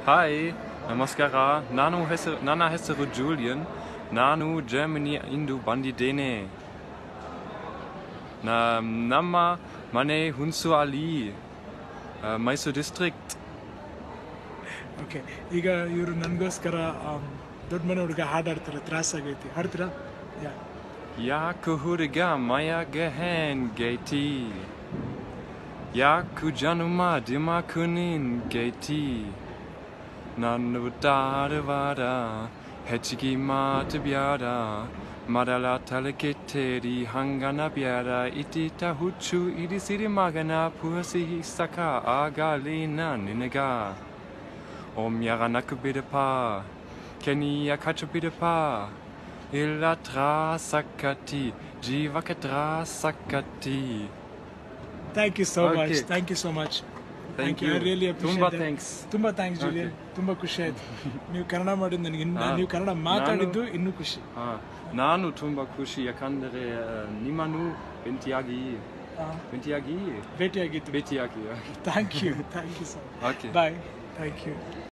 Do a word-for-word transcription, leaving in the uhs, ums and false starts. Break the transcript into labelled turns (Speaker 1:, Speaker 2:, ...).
Speaker 1: Hi, ನಮಸ್ಕಾರ ನಾನು ಹೆಸರು ನನ್ನ ಹೆಸರು ಜೂಲಿಯನ್ ನಾನು ಜರ್ಮನಿ ಇಂದು ಬಂದಿದ್ದೇನೆ ನಮ್ಮ ಮನೆ ಹುಣಸೂರಲ್ಲಿ ಮೈಸೂರು ಡಿಸ್ಟ್ರಿಕ್ಟ್
Speaker 2: ಓಕೆ ಈಗ ಇವರು ನನಗೋಸ್ಕರ ದೊಡ್ಡ ಮನೆ ಹುಡುಗ ಹಾಡಾಡ್ತಾರೆ ತ್ರಾಸಾಗೈತಿ ಹಾಡ್ತೀರಾ ಯಾ
Speaker 1: ಯಾಕೆ ಹುಡುಗ ಮಯಗಹನ್ ಗೈತಿ ಯಾಕು ಜನುಮ ದಿಮಾಕು ನಿನ್ ಗೈತಿ ನಾನು ದಾರವಾಡ ಹೆಚ್ಚಿಗೆ ಮಾತು ಬ್ಯಾಡ ಮರಳ ತಲೆಕೆಟ್ಟೇರಿ ಹಂಗನ ಬ್ಯಾಡ ಇಟ್ಟಿಟ ಹುಚ್ಚು ಇಡಿಸಿರಿ ಮಗನ ಪುರಸಿ ಸಕ ಆಗಲಿನ ನಿನಗ ಒಮ್ಯಾರ ನಕ್ಕು ಬಿಡಪ್ಪ ಕೆನಿಯ ಕಚ್ಚು ಬಿಡಪ್ಪ ಇಲ್ಲ ತ್ರಾಸಕ್ಕತಿ ಜೀವಕ್ಕೆ ತ್ರಾಸಕ್ಕತಿ.
Speaker 2: Thank you so much thank you so much
Speaker 1: thank you
Speaker 2: really
Speaker 1: ತುಂಬಾ ಥ್ಯಾಂಕ್ಸ್
Speaker 2: ತುಂಬಾ ಥ್ಯಾಂಕ್ಸ್ ಜೂಲಿಯನ್ ತುಂಬಾ ಖುಷಿ ಆಯ್ತು ನೀವು ಕನ್ನಡ ಮಾಡಿದ್ದು ನನಗೆ ನೀವು ಕನ್ನಡ ಮಾತಾಡಿದ್ದು ಇನ್ನೂ ಖುಷಿ.
Speaker 1: ನಾನು ತುಂಬಾ ಖುಷಿ ಯಾಕಂದರೆ ನಿಮ್ಮನ್ನು ಭೇಟಿಯಾಗಿ ಭೇಟಿಯಾಗಿ
Speaker 2: ಭೇಟಿಯಾಗಿತ್ತು
Speaker 1: ಭೇಟಿಯಾಗಿ
Speaker 2: thank you thank you sir
Speaker 1: okay
Speaker 2: bye thank you.